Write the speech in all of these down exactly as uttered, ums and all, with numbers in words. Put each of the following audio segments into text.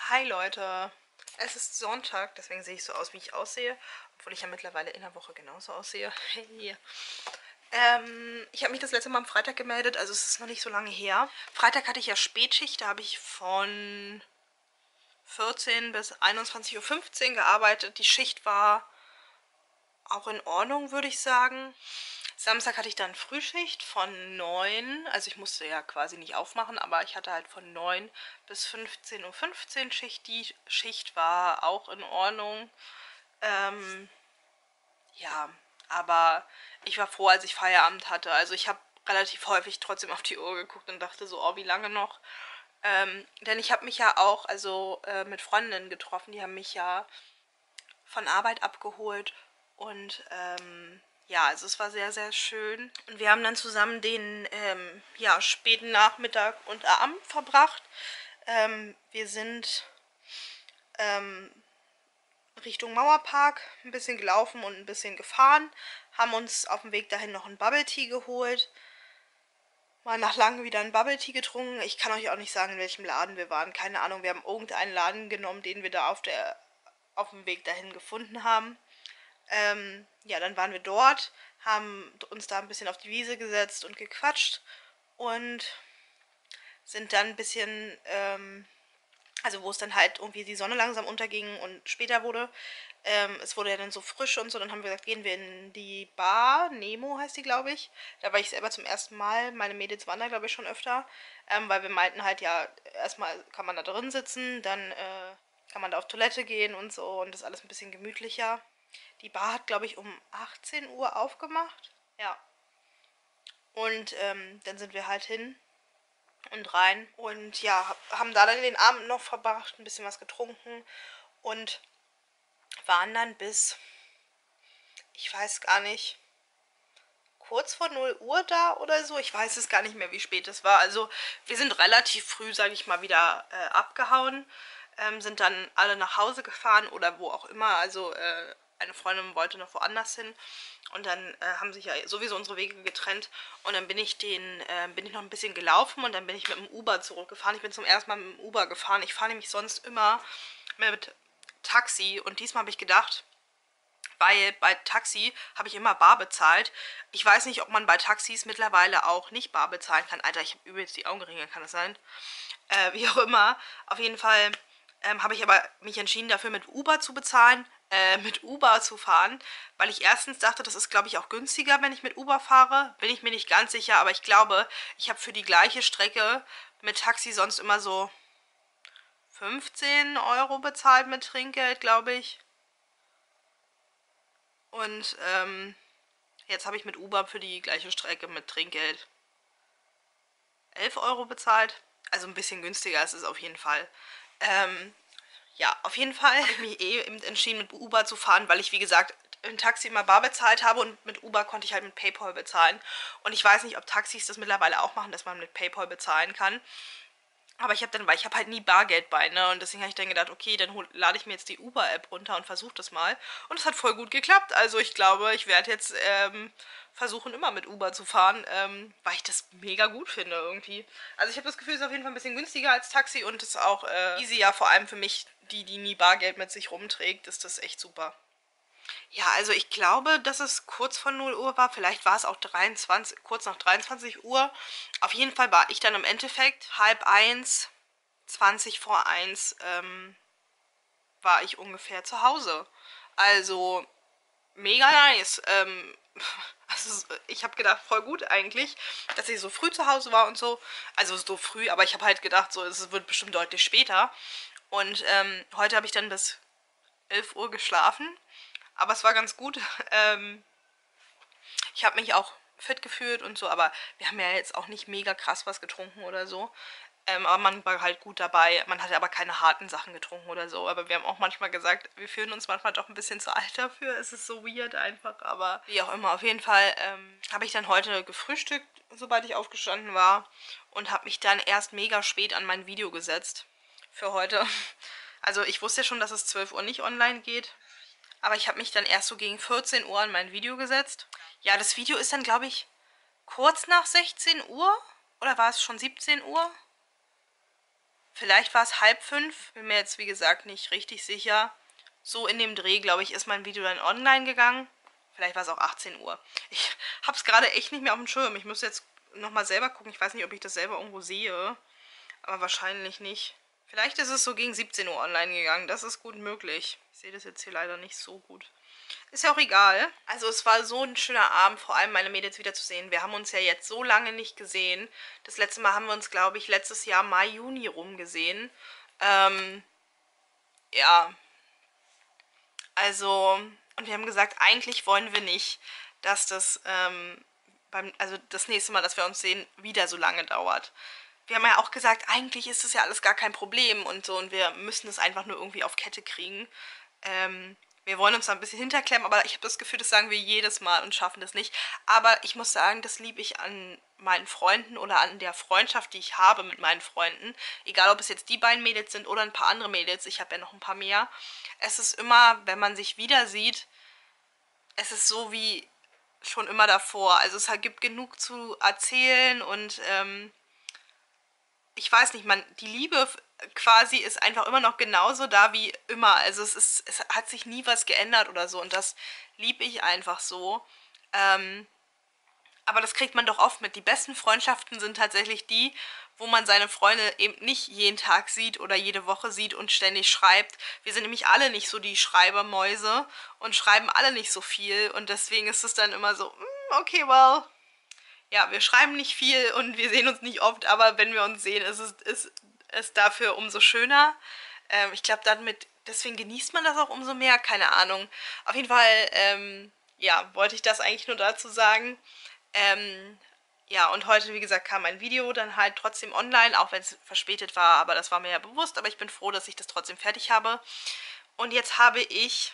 Hi Leute, es ist Sonntag, deswegen sehe ich so aus, wie ich aussehe, obwohl ich ja mittlerweile in der Woche genauso aussehe. Hey. Ähm, ich habe mich das letzte Mal am Freitag gemeldet, also es ist noch nicht so lange her. Freitag hatte ich ja Spätschicht, da habe ich von vierzehn bis einundzwanzig Uhr fünfzehn gearbeitet. Die Schicht war auch in Ordnung, würde ich sagen. Samstag hatte ich dann Frühschicht von neun, also ich musste ja quasi nicht aufmachen, aber ich hatte halt von neun bis fünfzehn Uhr fünfzehn Schicht. Die Schicht war auch in Ordnung. Ähm, ja, aber ich war froh, als ich Feierabend hatte. Also ich habe relativ häufig trotzdem auf die Uhr geguckt und dachte so, oh, wie lange noch? Ähm, denn ich habe mich ja auch, also äh, mit Freundinnen getroffen, die haben mich ja von Arbeit abgeholt und ähm, ja, also es war sehr, sehr schön. Und wir haben dann zusammen den ähm, ja, späten Nachmittag und Abend verbracht. Ähm, wir sind ähm, Richtung Mauerpark ein bisschen gelaufen und ein bisschen gefahren, haben uns auf dem Weg dahin noch einen Bubble Tea geholt, mal nach langem wieder einen Bubble Tea getrunken. Ich kann euch auch nicht sagen, in welchem Laden wir waren, keine Ahnung, wir haben irgendeinen Laden genommen, den wir da auf der auf dem Weg dahin gefunden haben. Ähm, ja, dann waren wir dort, haben uns da ein bisschen auf die Wiese gesetzt und gequatscht und sind dann ein bisschen, ähm, also wo es dann halt irgendwie die Sonne langsam unterging und später wurde, ähm, es wurde ja dann so frisch und so, dann haben wir gesagt, gehen wir in die Bar, Nemo heißt die, glaube ich. Da war ich selber zum ersten Mal, meine Mädels waren da, glaube ich, schon öfter, ähm, weil wir meinten halt, ja, erstmal kann man da drin sitzen, dann äh, kann man da auf Toilette gehen und so und das ist alles ein bisschen gemütlicher. Die Bar hat, glaube ich, um achtzehn Uhr aufgemacht. Ja. Und ähm, dann sind wir halt hin und rein. Und ja, haben da dann den Abend noch verbracht, ein bisschen was getrunken. Und waren dann bis, ich weiß gar nicht, kurz vor null Uhr da oder so. Ich weiß es gar nicht mehr, wie spät es war. Also wir sind relativ früh, sage ich mal, wieder äh, abgehauen. Ähm, sind dann alle nach Hause gefahren oder wo auch immer. Also äh, eine Freundin wollte noch woanders hin. Und dann äh, haben sich ja sowieso unsere Wege getrennt. Und dann bin ich den, äh, bin ich noch ein bisschen gelaufen und dann bin ich mit dem Uber zurückgefahren. Ich bin zum ersten Mal mit dem Uber gefahren. Ich fahre nämlich sonst immer mit Taxi. Und diesmal habe ich gedacht, weil bei Taxi habe ich immer bar bezahlt. Ich weiß nicht, ob man bei Taxis mittlerweile auch nicht bar bezahlen kann. Alter, ich habe übelst die Augenringe, kann das sein? Äh, wie auch immer. Auf jeden Fall ähm, habe ich aber mich entschieden, dafür mit Uber zu bezahlen, äh, mit Uber zu fahren, weil ich erstens dachte, das ist, glaube ich, auch günstiger, wenn ich mit Uber fahre. Bin ich mir nicht ganz sicher, aber ich glaube, ich habe für die gleiche Strecke mit Taxi sonst immer so fünfzehn Euro bezahlt mit Trinkgeld, glaube ich. Und ähm, jetzt habe ich mit Uber für die gleiche Strecke mit Trinkgeld elf Euro bezahlt. Also ein bisschen günstiger ist es auf jeden Fall. Ähm, ja, auf jeden Fall habe ich mich eh eben entschieden, mit Uber zu fahren, weil ich, wie gesagt, im Taxi immer bar bezahlt habe und mit Uber konnte ich halt mit PayPal bezahlen. Und ich weiß nicht, ob Taxis das mittlerweile auch machen, dass man mit PayPal bezahlen kann. Aber ich habe dann, weil ich habe halt nie Bargeld bei, ne? Und deswegen habe ich dann gedacht, okay, dann hol, lade ich mir jetzt die Uber-App runter und versuche das mal. Und es hat voll gut geklappt. Also ich glaube, ich werde jetzt ähm, versuchen, immer mit Uber zu fahren, ähm, weil ich das mega gut finde irgendwie. Also ich habe das Gefühl, es ist auf jeden Fall ein bisschen günstiger als Taxi und es ist auch äh, easier, vor allem für mich, die, die nie Bargeld mit sich rumträgt, ist das echt super. Ja, also ich glaube, dass es kurz vor null Uhr war. Vielleicht war es auch dreiundzwanzig, kurz nach dreiundzwanzig Uhr. Auf jeden Fall war ich dann im Endeffekt halb eins, zwanzig vor eins ähm, war ich ungefähr zu Hause. Also mega nice. Ähm, also ich habe gedacht, voll gut eigentlich, dass ich so früh zu Hause war und so. Also so früh, aber ich habe halt gedacht, so es wird bestimmt deutlich später. Und ähm, heute habe ich dann bis elf Uhr geschlafen. Aber es war ganz gut. Ähm, ich habe mich auch fit gefühlt und so, aber wir haben ja jetzt auch nicht mega krass was getrunken oder so. Ähm, aber man war halt gut dabei. Man hatte aber keine harten Sachen getrunken oder so. Aber wir haben auch manchmal gesagt, wir fühlen uns manchmal doch ein bisschen zu alt dafür. Es ist so weird einfach. Aber wie auch immer, auf jeden Fall ähm, habe ich dann heute gefrühstückt, sobald ich aufgestanden war. Und habe mich dann erst mega spät an mein Video gesetzt für heute. Also ich wusste ja schon, dass es zwölf Uhr nicht online geht. Aber ich habe mich dann erst so gegen vierzehn Uhr an mein Video gesetzt. Ja, das Video ist dann, glaube ich, kurz nach sechzehn Uhr. Oder war es schon siebzehn Uhr? Vielleicht war es halb fünf, bin mir jetzt wie gesagt nicht richtig sicher. So in dem Dreh, glaube ich, ist mein Video dann online gegangen. Vielleicht war es auch achtzehn Uhr. Ich habe es gerade echt nicht mehr auf dem Schirm. Ich muss jetzt nochmal selber gucken. Ich weiß nicht, ob ich das selber irgendwo sehe. Aber wahrscheinlich nicht. Vielleicht ist es so gegen siebzehn Uhr online gegangen. Das ist gut möglich. Ich sehe das jetzt hier leider nicht so gut. Ist ja auch egal. Also es war so ein schöner Abend, vor allem meine Mädels wiederzusehen. Wir haben uns ja jetzt so lange nicht gesehen. Das letzte Mal haben wir uns, glaube ich, letztes Jahr Mai, Juni rumgesehen. Ähm, ja. Also, und wir haben gesagt, eigentlich wollen wir nicht, dass das, ähm, beim, also das nächste Mal, dass wir uns sehen, wieder so lange dauert. Wir haben ja auch gesagt, eigentlich ist das ja alles gar kein Problem und so und wir müssen das einfach nur irgendwie auf Kette kriegen. Ähm, wir wollen uns da ein bisschen hinterklemmen, aber ich habe das Gefühl, das sagen wir jedes Mal und schaffen das nicht. Aber ich muss sagen, das liebe ich an meinen Freunden oder an der Freundschaft, die ich habe mit meinen Freunden. Egal, ob es jetzt die beiden Mädels sind oder ein paar andere Mädels. Ich habe ja noch ein paar mehr. Es ist immer, wenn man sich wieder sieht, es ist so wie schon immer davor. Also es gibt genug zu erzählen und ähm, ich weiß nicht, man, die Liebe quasi ist einfach immer noch genauso da wie immer. Also es ist, es hat sich nie was geändert oder so und das liebe ich einfach so. Ähm, aber das kriegt man doch oft mit. Die besten Freundschaften sind tatsächlich die, wo man seine Freunde eben nicht jeden Tag sieht oder jede Woche sieht und ständig schreibt. Wir sind nämlich alle nicht so die Schreibermäuse und schreiben alle nicht so viel und deswegen ist es dann immer so, mm, okay, well, ja, wir schreiben nicht viel und wir sehen uns nicht oft, aber wenn wir uns sehen, ist es, ist es dafür umso schöner. Ähm, ich glaube, damit, deswegen genießt man das auch umso mehr, keine Ahnung. Auf jeden Fall, ähm, ja, wollte ich das eigentlich nur dazu sagen. Ähm, ja, und heute, wie gesagt, kam ein Video dann halt trotzdem online, auch wenn es verspätet war, aber das war mir ja bewusst, aber ich bin froh, dass ich das trotzdem fertig habe. Und jetzt habe ich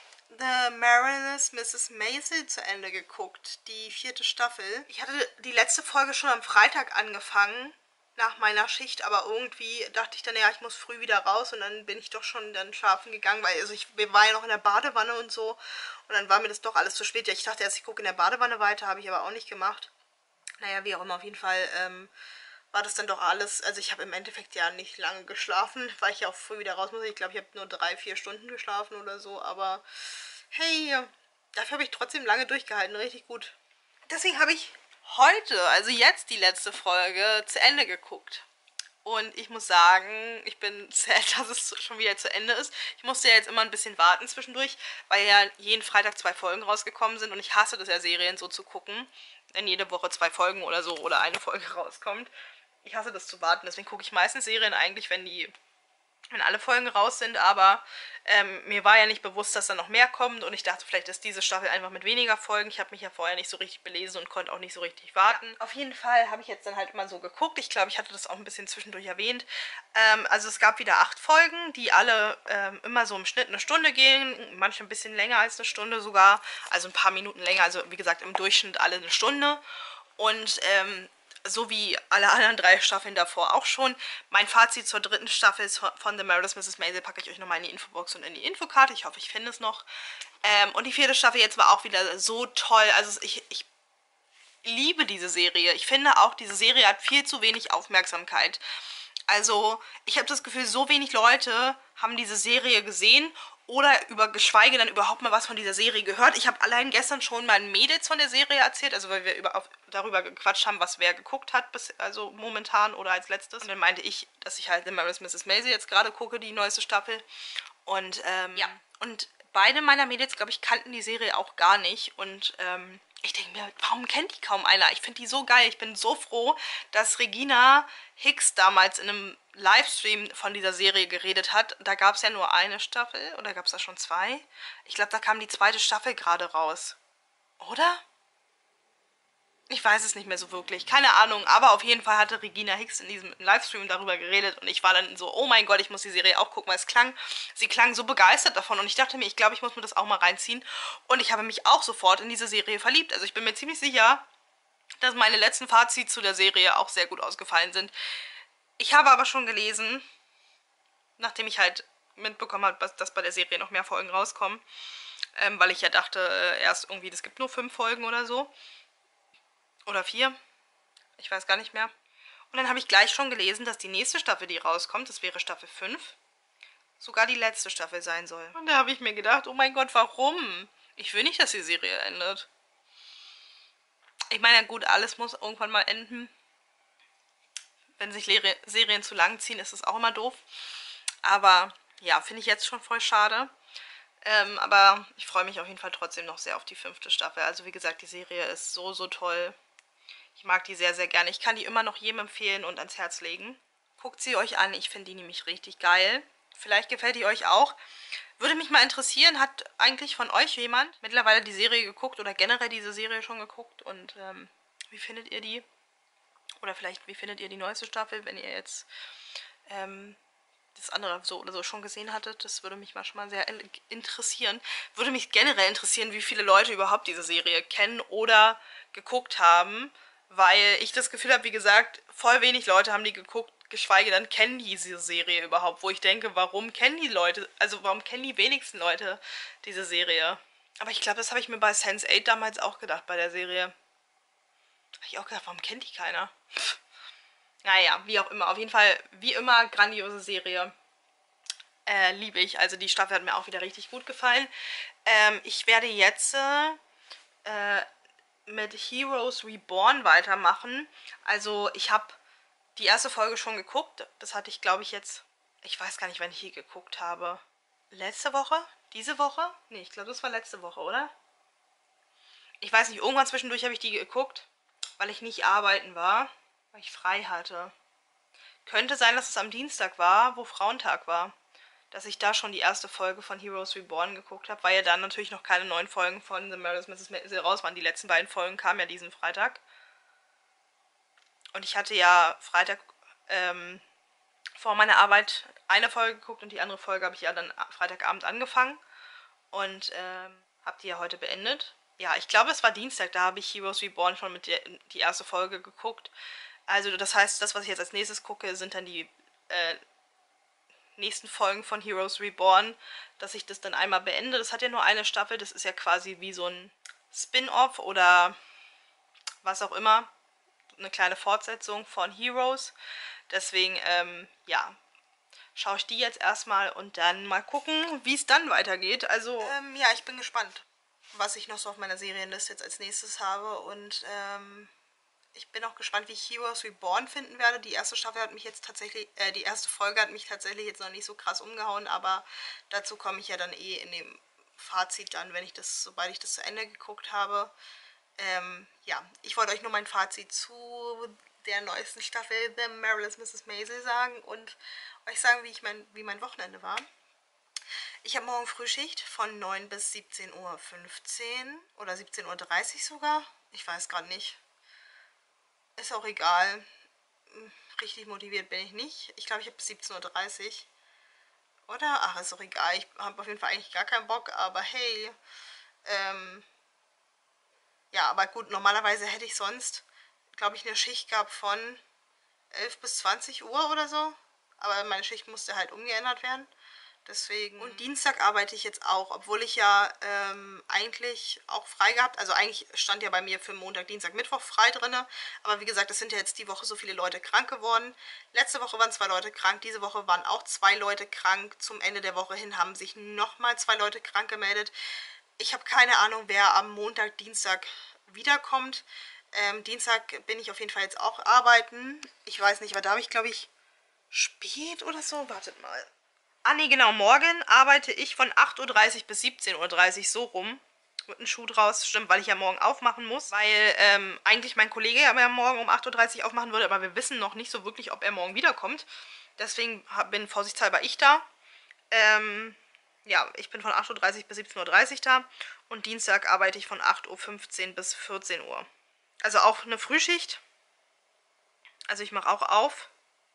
The Marvelous Misses Maisel zu Ende geguckt, die vierte Staffel. Ich hatte die letzte Folge schon am Freitag angefangen, nach meiner Schicht, aber irgendwie dachte ich dann, ja, ich muss früh wieder raus und dann bin ich doch schon dann schlafen gegangen, weil also ich war ja noch in der Badewanne und so und dann war mir das doch alles zu spät. Ja, ich dachte erst, ich gucke in der Badewanne weiter, habe ich aber auch nicht gemacht. Naja, wie auch immer, auf jeden Fall ähm, war das dann doch alles, also ich habe im Endeffekt ja nicht lange geschlafen, weil ich ja auch früh wieder raus muss. Ich glaube, ich habe nur drei, vier Stunden geschlafen oder so, aber hey, dafür habe ich trotzdem lange durchgehalten, richtig gut. Deswegen habe ich heute, also jetzt die letzte Folge, zu Ende geguckt. Und ich muss sagen, ich bin sad, dass es schon wieder zu Ende ist. Ich musste ja jetzt immer ein bisschen warten zwischendurch, weil ja jeden Freitag zwei Folgen rausgekommen sind. Und ich hasse das ja, Serien so zu gucken, wenn jede Woche zwei Folgen oder so oder eine Folge rauskommt. Ich hasse das zu warten, deswegen gucke ich meistens Serien eigentlich, wenn die wenn alle Folgen raus sind, aber ähm, mir war ja nicht bewusst, dass da noch mehr kommt und ich dachte, vielleicht ist diese Staffel einfach mit weniger Folgen. Ich habe mich ja vorher nicht so richtig belesen und konnte auch nicht so richtig warten. Ja, auf jeden Fall habe ich jetzt dann halt immer so geguckt. Ich glaube, ich hatte das auch ein bisschen zwischendurch erwähnt. Ähm, also es gab wieder acht Folgen, die alle ähm, immer so im Schnitt eine Stunde gehen, manche ein bisschen länger als eine Stunde sogar, also ein paar Minuten länger, also wie gesagt im Durchschnitt alle eine Stunde. Und ähm, so wie alle anderen drei Staffeln davor auch schon. Mein Fazit zur dritten Staffel von The Marvelous Misses Maisel packe ich euch nochmal in die Infobox und in die Infokarte. Ich hoffe, ich finde es noch. Ähm, und die vierte Staffel jetzt war auch wieder so toll. Also ich, ich liebe diese Serie. Ich finde auch, diese Serie hat viel zu wenig Aufmerksamkeit. Also ich habe das Gefühl, so wenig Leute haben diese Serie gesehen oder über geschweige dann überhaupt mal was von dieser Serie gehört. Ich habe allein gestern schon meinen Mädels von der Serie erzählt, also weil wir über, auf, darüber gequatscht haben, was wer geguckt hat, bis, also momentan oder als letztes. Und dann meinte ich, dass ich halt The Marvelous Misses Maisel jetzt gerade gucke, die neueste Staffel. Und ähm, ja, und beide meiner Mädels, glaube ich, kannten die Serie auch gar nicht. Und ähm, ich denke mir, warum kennt die kaum einer? Ich finde die so geil. Ich bin so froh, dass Regina Hicks damals in einem Livestream von dieser Serie geredet hat. Da gab es ja nur eine Staffel. Oder gab es da schon zwei? Ich glaube, da kam die zweite Staffel gerade raus. Oder? Ich weiß es nicht mehr so wirklich, keine Ahnung, aber auf jeden Fall hatte Regina Hicks in diesem Livestream darüber geredet und ich war dann so, oh mein Gott, ich muss die Serie auch gucken, weil es klang, sie klang so begeistert davon und ich dachte mir, ich glaube, ich muss mir das auch mal reinziehen und ich habe mich auch sofort in diese Serie verliebt. Also ich bin mir ziemlich sicher, dass meine letzten Fazits zu der Serie auch sehr gut ausgefallen sind. Ich habe aber schon gelesen, nachdem ich halt mitbekommen habe, dass bei der Serie noch mehr Folgen rauskommen, ähm, weil ich ja dachte, äh, erst irgendwie, es gibt nur fünf Folgen oder so. Oder vier. Ich weiß gar nicht mehr. Und dann habe ich gleich schon gelesen, dass die nächste Staffel, die rauskommt, das wäre Staffel fünf, sogar die letzte Staffel sein soll. Und da habe ich mir gedacht, oh mein Gott, warum? Ich will nicht, dass die Serie endet. Ich meine, ja gut, alles muss irgendwann mal enden. Wenn sich Lehre, Serien zu lang ziehen, ist das auch immer doof. Aber ja, finde ich jetzt schon voll schade. Ähm, aber ich freue mich auf jeden Fall trotzdem noch sehr auf die fünfte Staffel. Also wie gesagt, die Serie ist so, so toll. Ich mag die sehr, sehr gerne. Ich kann die immer noch jedem empfehlen und ans Herz legen. Guckt sie euch an, ich finde die nämlich richtig geil. Vielleicht gefällt die euch auch. Würde mich mal interessieren, hat eigentlich von euch jemand mittlerweile die Serie geguckt oder generell diese Serie schon geguckt? Und ähm, wie findet ihr die? Oder vielleicht, wie findet ihr die neueste Staffel, wenn ihr jetzt ähm, das andere so oder so schon gesehen hattet? Das würde mich mal schon mal sehr interessieren. Würde mich generell interessieren, wie viele Leute überhaupt diese Serie kennen oder geguckt haben. Weil ich das Gefühl habe, wie gesagt, voll wenig Leute haben die geguckt, geschweige denn kennen diese Serie überhaupt. Wo ich denke, warum kennen die Leute, also warum kennen die wenigsten Leute diese Serie? Aber ich glaube, das habe ich mir bei sense eight damals auch gedacht, bei der Serie. Habe ich auch gedacht, warum kennt die keiner? Naja, wie auch immer. Auf jeden Fall, wie immer, grandiose Serie. Äh, liebe ich. Also die Staffel hat mir auch wieder richtig gut gefallen. Ähm, ich werde jetzt äh, mit Heroes Reborn weitermachen. Also ich habe die erste Folge schon geguckt. Das hatte ich, glaube ich, jetzt... Ich weiß gar nicht, wann ich die geguckt habe. Letzte Woche? Diese Woche? Nee, ich glaube, das war letzte Woche, oder? Ich weiß nicht, irgendwann zwischendurch habe ich die geguckt, weil ich nicht arbeiten war, weil ich frei hatte. Könnte sein, dass es am Dienstag war, wo Frauentag war. Dass ich da schon die erste Folge von Heroes Reborn geguckt habe, weil ja dann natürlich noch keine neuen Folgen von The Marvelous Misses Maisel raus waren. Die letzten beiden Folgen kamen ja diesen Freitag. Und ich hatte ja Freitag ähm, vor meiner Arbeit eine Folge geguckt und die andere Folge habe ich ja dann Freitagabend angefangen. Und ähm, habe die ja heute beendet. Ja, ich glaube, es war Dienstag, da habe ich Heroes Reborn schon mit der, die erste Folge geguckt. Also das heißt, das, was ich jetzt als nächstes gucke, sind dann die äh, nächsten Folgen von Heroes Reborn, dass ich das dann einmal beende. Das hat ja nur eine Staffel, das ist ja quasi wie so ein Spin-off oder was auch immer. Eine kleine Fortsetzung von Heroes. Deswegen, ähm, ja, schaue ich die jetzt erstmal und dann mal gucken, wie es dann weitergeht. Also, ähm, ja, ich bin gespannt, was ich noch so auf meiner Serienliste jetzt als nächstes habe. Und ähm, ich bin auch gespannt, wie ich Heroes Reborn finden werde. Die erste Staffel hat mich jetzt tatsächlich, äh, die erste Folge hat mich tatsächlich jetzt noch nicht so krass umgehauen, aber dazu komme ich ja dann eh in dem Fazit dann, wenn ich das, sobald ich das zu Ende geguckt habe. Ähm, ja, ich wollte euch nur mein Fazit zu der neuesten Staffel The Marvelous Misses Maisel sagen und euch sagen, wie, ich mein, wie mein Wochenende war. Ich habe morgen Frühschicht von neun bis siebzehn Uhr fünfzehn oder siebzehn Uhr dreißig sogar. Ich weiß gerade nicht. Ist auch egal. Richtig motiviert bin ich nicht. Ich glaube, ich habe bis siebzehn Uhr dreißig. Oder? Ach, ist auch egal. Ich habe auf jeden Fall eigentlich gar keinen Bock, aber hey. Ähm, ja, aber gut, normalerweise hätte ich sonst, glaube ich, eine Schicht gehabt von elf bis zwanzig Uhr oder so. Aber meine Schicht musste halt umgeändert werden. Deswegen. Und Dienstag arbeite ich jetzt auch, obwohl ich ja ähm, eigentlich auch frei gehabt, also eigentlich stand ja bei mir für Montag, Dienstag, Mittwoch frei drin. Aber wie gesagt, es sind ja jetzt die Woche so viele Leute krank geworden. Letzte Woche waren zwei Leute krank, diese Woche waren auch zwei Leute krank. Zum Ende der Woche hin haben sich nochmal zwei Leute krank gemeldet. Ich habe keine Ahnung, wer am Montag, Dienstag wiederkommt. Ähm, Dienstag bin ich auf jeden Fall jetzt auch arbeiten. Ich weiß nicht, aber da habe ich, glaube ich, spät oder so. Wartet mal. Ah, nee, genau. Morgen arbeite ich von acht Uhr dreißig bis siebzehn Uhr dreißig so rum. Mit einem Schuh draus. Stimmt, weil ich ja morgen aufmachen muss. Weil ähm, eigentlich mein Kollege ja morgen um acht Uhr dreißig aufmachen würde. Aber wir wissen noch nicht so wirklich, ob er morgen wiederkommt. Deswegen bin vorsichtshalber ich da. Ähm, ja, ich bin von acht Uhr dreißig bis siebzehn Uhr dreißig da. Und Dienstag arbeite ich von acht Uhr fünfzehn bis vierzehn Uhr. Also auch eine Frühschicht. Also ich mache auch auf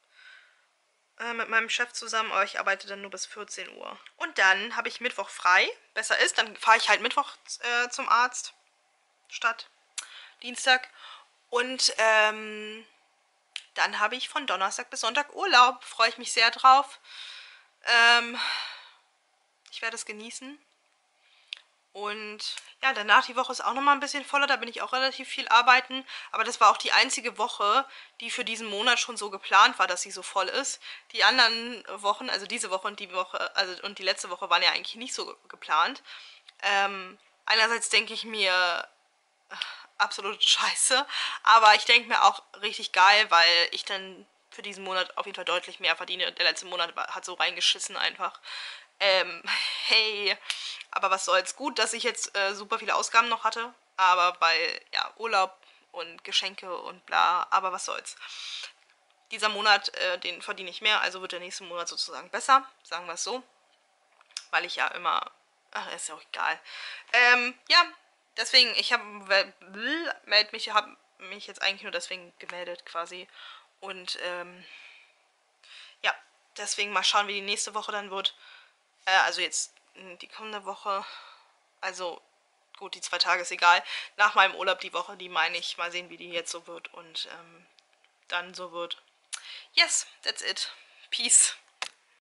äh, mit meinem Chef zusammen, aber ich arbeite dann nur bis vierzehn Uhr. Und dann habe ich Mittwoch frei. Besser ist, dann fahre ich halt Mittwoch äh, zum Arzt statt Dienstag. Und ähm, dann habe ich von Donnerstag bis Sonntag Urlaub. Freue ich mich sehr drauf. Ähm, ich werde es genießen. Und ja, danach die Woche ist auch nochmal ein bisschen voller, da bin ich auch relativ viel arbeiten. Aber das war auch die einzige Woche, die für diesen Monat schon so geplant war, dass sie so voll ist. Die anderen Wochen, also diese Woche und die Woche, also und die letzte Woche waren ja eigentlich nicht so geplant. Ähm, einerseits denke ich mir, absolute Scheiße, aber ich denke mir auch richtig geil, weil ich dann für diesen Monat auf jeden Fall deutlich mehr verdiene. Der letzte Monat hat so reingeschissen einfach. Ähm, hey, aber was soll's. Gut, dass ich jetzt äh, super viele Ausgaben noch hatte, aber bei, ja, Urlaub und Geschenke und bla, aber was soll's. Dieser Monat, äh, den verdiene ich mehr, also wird der nächste Monat sozusagen besser, sagen wir es so, weil ich ja immer, ach, ist ja auch egal. Ähm, ja, deswegen, ich habe, meld mich, habe mich jetzt eigentlich nur deswegen gemeldet quasi und, ähm, ja, deswegen mal schauen, wie die nächste Woche dann wird. Äh, also jetzt die kommende Woche. Also gut, die zwei Tage ist egal. Nach meinem Urlaub die Woche, die meine ich. Mal sehen, wie die jetzt so wird und ähm, dann so wird. Yes, that's it. Peace.